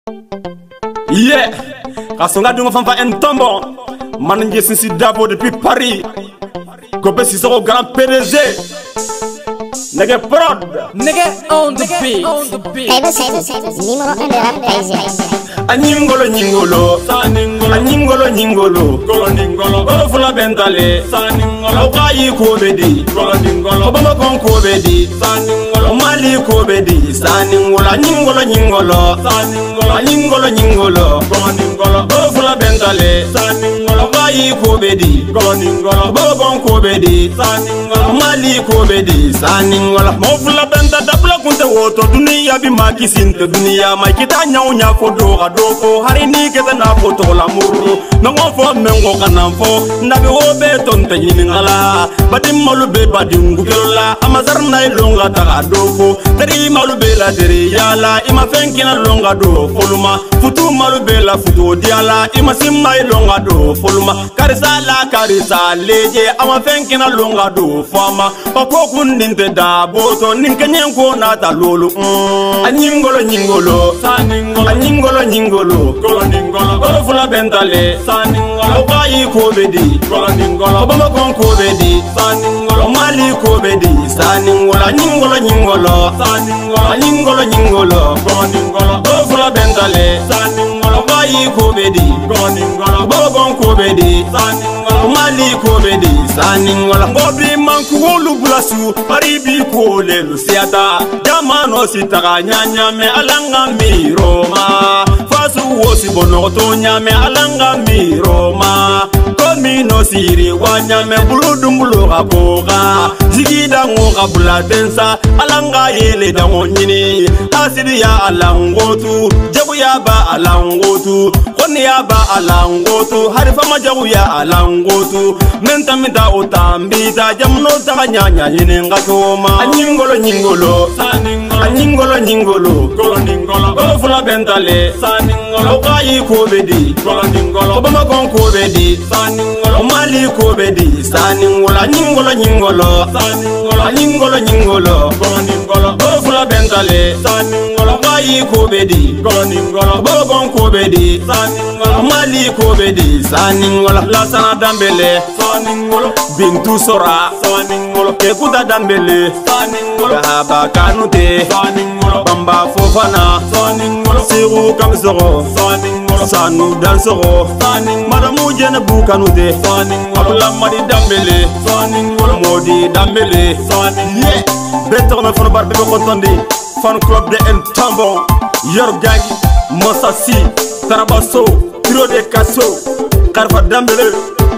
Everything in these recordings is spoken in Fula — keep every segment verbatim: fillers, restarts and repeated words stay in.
Yeah, kasonga dungo fanfa en tombo. Mananje sinsi dabo depuis Paris. Kope si soko grand P D G. Nigga prod. Nigga on the beat. Numéro un de rap parisien. Anyingolo nyingolo, saningolo, anyingolo nyingolo, golo ningolo, golo fula bentale, saningolo, kayi kobedi, golo ningolo, obama kon kobedi, saningolo, mali kobedi, saningolo, anyingolo nyingolo, saningolo, anyingolo nyingolo, golo ningolo, golo fula bentale, saningolo, kayi kobedi, golo ningolo, obama kon kobedi, saningolo, mali kobedi, saningolo, mo fula benta dabla kunte woto dunia bi makisinte dunia makita nyaunya kodo doko hari ni keta na foto la muru nango fo mengo kanamfo nabe obe tonte yiningala badim malube badingu kelola amazar na ilonga ta doko teri malube la teri yala ima fenkina longa do foluma futu malube la futu diala ima simma ilonga do foluma karisa la karisa leje ama fenkina longa do fama okokun ninte da boto ninkenyen ko na ta lolu anyingolo nyingolo saningolo anyingolo nyingolo golo ningolo golo fula bentale saningolo kayi kobedi golo ningolo obama kon kobedi saningolo mali kobedi saningolo nyingolo nyingolo saningolo nyingolo nyingolo golo ningolo golo fula bentale saningolo kayi kobedi golo ningolo obama kon kobedi saningolo mali kobedi saningolo ngobi manku wolu bulasu paribi ko le lusiata jamano sitaka nyanya me alanga miroma fasu wosi bono to nyame alanga miroma komino siri wanyame buludumbulo kaboga zigida ngoka bulatensa alanga yele dango nyini asidi ya alangotu jabu ya ba alangotu koni ya ba alangotu harifa majabu ya alangotu menta mita otambita jamno taka nyanya yini ngatoma anyingolo nyingolo saningolo anyingolo nyingolo golo ningolo golo fula bentale saningolo kayi kobedi golo ningolo obama kon kobedi saningolo mali kobedi saningolo anyingolo nyingolo saningolo anyingolo nyingolo golo ningolo golo fula bentale saningolo kayi kobedi golo ningolo obama kon kobedi saningolo mali kobedi saningolo la sana dambele saningolo bintu sora saningolo kekuta dambele saningolo haba kanute saningolo bamba fofana saningolo siru kamsoro saningolo sanu dansoro saningolo madamu jene bukanute saningolo lamadi dambele saningolo modi dambele saningolo yeah beto na fono barbe ko tondi fan club de en tambo yor gangi mosasi tarabaso tiro de kaso karfa dambele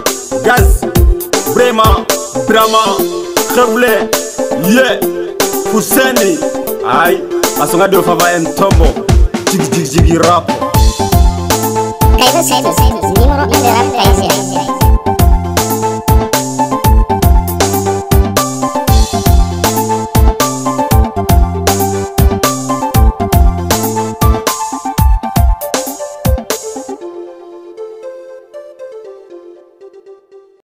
gaz brema brama khawle yeah Fuseni ay asonga do fava en tombo jig jig jig rap Numéro un de rap parisien.